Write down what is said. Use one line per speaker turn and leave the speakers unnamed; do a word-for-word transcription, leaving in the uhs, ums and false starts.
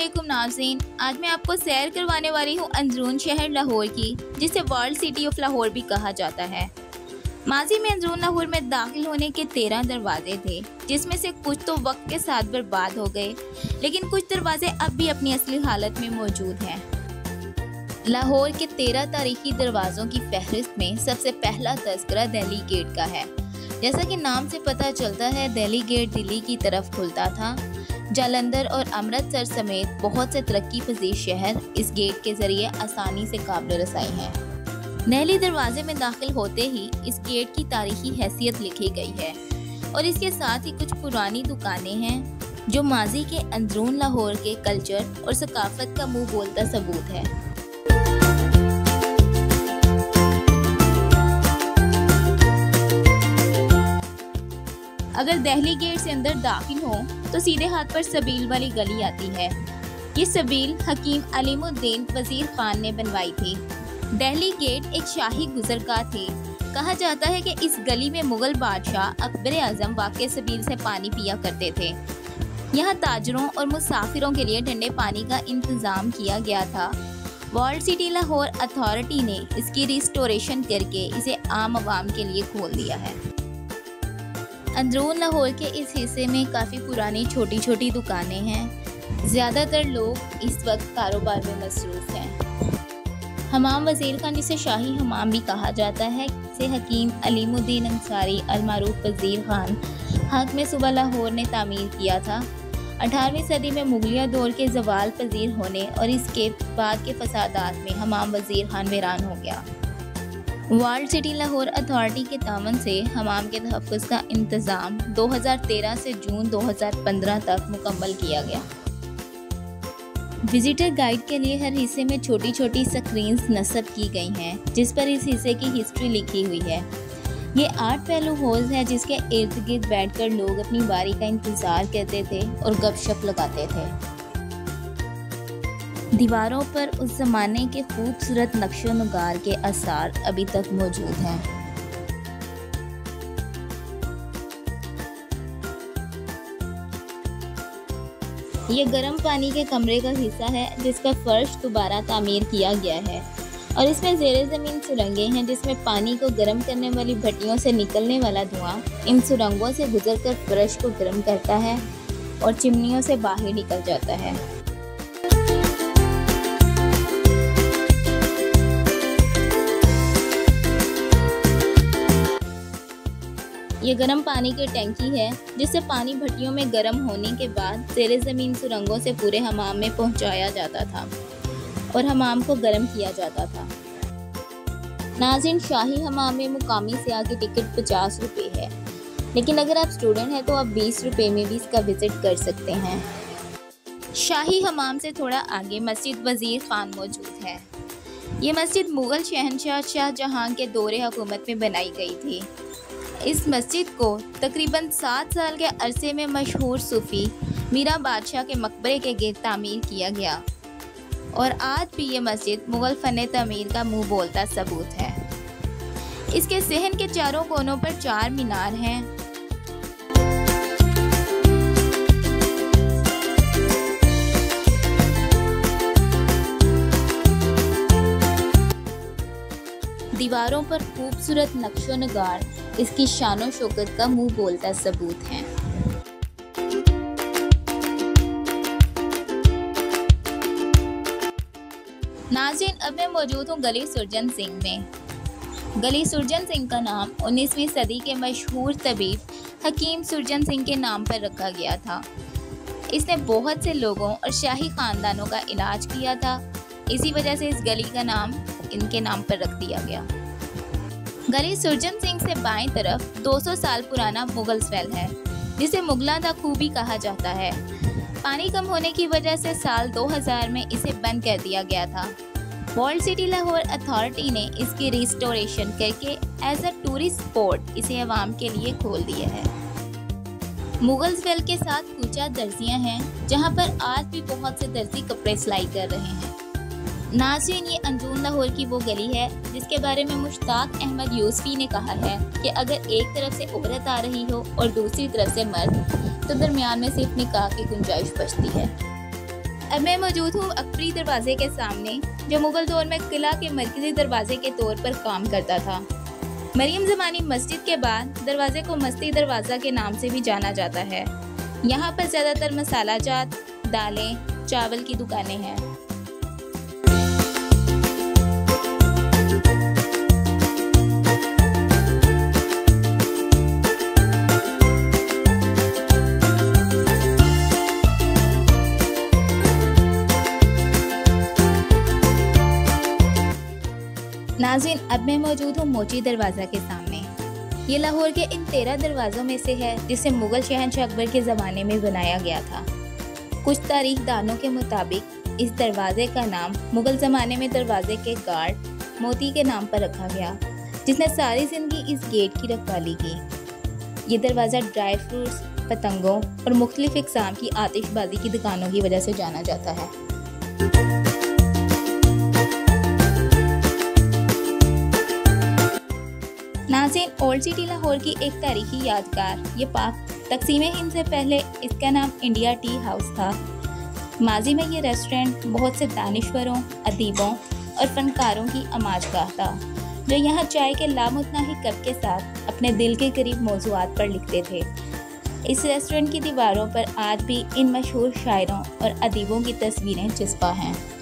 अस्सलामुअलैकुम नाज़रीन, आज मैं आपको सैर करवाने वाली हूँ अंदरून शहर लाहौर की, जिसे वर्ल्ड सिटी ऑफ लाहौर भी कहा जाता है। माजी में अंदरून लाहौर में दाखिल होने के तेरह दरवाजे थे, जिसमें से कुछ तो वक्त के साथ बर्बाद हो गए, लेकिन कुछ दरवाजे अब भी अपनी असली हालत में मौजूद हैं। लाहौर के तेरह तारीखी दरवाज़ों की फहरिस्त में सबसे पहला तज़किरा दिल्ली गेट का है। जैसा कि नाम से पता चलता है, दिल्ली गेट दिल्ली की तरफ खुलता था। जालंधर और अमृतसर समेत बहुत से तरक्की पजीर शहर इस गेट के जरिए आसानी से काबिल रसाई हैं। नहली दरवाजे में दाखिल होते ही इस गेट की तारीखी हैसियत लिखी गई है और इसके साथ ही कुछ पुरानी दुकानें हैं, जो माजी के अंदरून लाहौर के कल्चर और सकाफत का मुंह बोलता सबूत है। अगर दिल्ली गेट से अंदर दाखिल हो तो सीधे हाथ पर सबील वाली गली आती है। ये सबील हकीम अलीमुद्दीन वजीर खान ने बनवाई थी। दिल्ली गेट एक शाही गुजरगाह थी। कहा जाता है कि इस गली में मुगल बादशाह अकबर आजम वाक़ई सबील से पानी पिया करते थे। यहाँ ताजरों और मुसाफिरों के लिए ठंडे पानी का इंतजाम किया गया था। वर्ल्ड सिटी लाहौर अथॉरिटी ने इसकी रिस्टोरेशन करके इसे आम आवाम के लिए खोल दिया है। अंदरून लाहौर के इस हिस्से में काफ़ी पुरानी छोटी छोटी दुकानें हैं। ज़्यादातर लोग इस वक्त कारोबार में मसरूफ़ हैं। हमाम वज़ीर खान, जिसे शाही हमाम भी कहा जाता है, इसे हकीम अलीमुद्दीन अंसारी अलमारूफ वज़ीर खान हक में सुबह लाहौर ने तामीर किया था। अठारहवीं सदी में मुगलिया दौर के ज़वाल पजीर होने और इसके बाद के फसादात में हमाम वज़ीर खान वीरान हो गया। वर्ल्ड सिटी लाहौर अथॉरिटी के तावन से हमाम के तहफ़्फ़ुज़ का इंतज़ाम दो हज़ार तेरह से जून दो हज़ार पंद्रह तक मुकम्मल किया गया। विजिटर गाइड के लिए हर हिस्से में छोटी छोटी स्क्रीन्स नस्ब की गई हैं, जिस पर इस हिस्से की हिस्ट्री लिखी हुई है। ये आठ पहलू हौज़ है, जिसके इर्द गिर्द बैठकर लोग अपनी बारी का इंतज़ार करते थे और गपशप लगाते थे। दीवारों पर उस ज़माने के खूबसूरत नक्शो नुगार के आसार अभी तक मौजूद हैं। ये गर्म पानी के कमरे का हिस्सा है, जिसका फर्श दोबारा तामीर किया गया है और इसमें ज़ेरे ज़मीन सुरंगें हैं, जिसमें पानी को गर्म करने वाली भट्टियों से निकलने वाला धुआं इन सुरंगों से गुजरकर फर्श को गर्म करता है और चिमनियों से बाहर निकल जाता है। ये गर्म पानी की टैंकी है, जिससे पानी भट्टियों में गर्म होने के बाद ज़ेरे ज़मीन सुरंगों से पूरे हमाम में पहुंचाया जाता था और हमाम को गर्म किया जाता था। नाज़रीन, शाही हमाम में मुकामी सियाह की टिकट पचास रुपये है, लेकिन अगर आप स्टूडेंट हैं तो आप बीस रुपये में भी इसका विज़िट कर सकते हैं। शाही हमाम से थोड़ा आगे मस्जिद वज़ीर खान मौजूद है। ये मस्जिद मुग़ल शहनशाह शाहजहां के दौरे हुकूमत में बनाई गई थी। इस मस्जिद को तकरीबन सात साल के अरसे में मशहूर सूफ़ी मीरा बादशाह के मकबरे के गिर्द तामीर किया गया और आज भी ये मस्जिद मुग़ल फ़न तामीर का मुंह बोलता सबूत है। इसके सहन के चारों कोनों पर चार मीनार हैं। दीवारों पर खूबसूरत नक्शो नगार इसकी शानो शौकत का मुंह बोलता सबूत हैं। नाज़रीन, अब मैं मौजूद हूँ गली सुरजन सिंह में। गली सुरजन सिंह का नाम उन्नीसवीं सदी के मशहूर तबीब हकीम सुरजन सिंह के नाम पर रखा गया था। इसने बहुत से लोगों और शाही ख़ानदानों का इलाज किया था। इसी वजह से इस गली का नाम इनके नाम पर रख दिया गया। गली सुरजन सिंह से बाएं तरफ दो सौ साल पुराना मुगल्स वेल है, जिसे मुगलों का खूह भी कहा जाता है। पानी कम होने की वजह से साल दो हज़ार में इसे बंद कर दिया गया था। वर्ल्ड सिटी लाहौर अथॉरिटी ने इसकी रिस्टोरेशन करके एज अ टूरिस्ट स्पॉट इसे अवाम के लिए खोल दिया है। मुगल्स वेल के साथ कूचा दर्जियां हैं, जहां पर आज भी बहुत से दर्जी कपड़े सिलाई कर रहे हैं। नाज़रीन, ये अंदरून लाहौर की वो गली है जिसके बारे में मुश्ताक अहमद यूसुफी ने कहा है कि अगर एक तरफ से औरत आ रही हो और दूसरी तरफ से मर्द, तो दरमियान में सिर्फ निकाह की गुंजाइश बचती है। अब मैं मौजूद हूँ अकबरी दरवाजे के सामने, जो मुगल दौर में किला के मरकजी दरवाजे के तौर पर काम करता था। मरियम ज़मानी मस्जिद के बाद दरवाजे को मस्ती दरवाज़ा के नाम से भी जाना जाता है। यहाँ पर ज़्यादातर मसाला जात, दालें, चावल की दुकानें हैं। नाज़रीन, अब मैं मौजूद हूँ मोची दरवाज़ा के सामने। ये लाहौर के इन तेरह दरवाज़ों में से है जिसे मुग़ल शहंशाह अकबर के ज़माने में बनाया गया था। कुछ तारीख दानों के मुताबिक इस दरवाज़े का नाम मुग़ल ज़माने में दरवाज़े के गार्ड मोती के नाम पर रखा गया, जिसने सारी ज़िंदगी इस गेट की रखवाली की। ये दरवाज़ा ड्राई फ्रूट्स, पतंगों और मुख्तलिफ इक़साम की आतिशबाजी की दुकानों की वजह से जाना जाता है। नाज़रीन, ओल्ड सिटी लाहौर की एक तारीखी यादगार ये पार्क तकसीम हिंद से पहले इसका नाम इंडिया टी हाउस था। माजी में ये रेस्टोरेंट बहुत से दानिश्वरों, अदीबों और फनकारों की आमाजगाह था, जो यहाँ चाय के लामुतनाही कप के साथ अपने दिल के करीब मौज़ूआत पर लिखते थे। इस रेस्टोरेंट की दीवारों पर आज भी इन मशहूर शायरों और अदीबों की तस्वीरें चिस्पा हैं।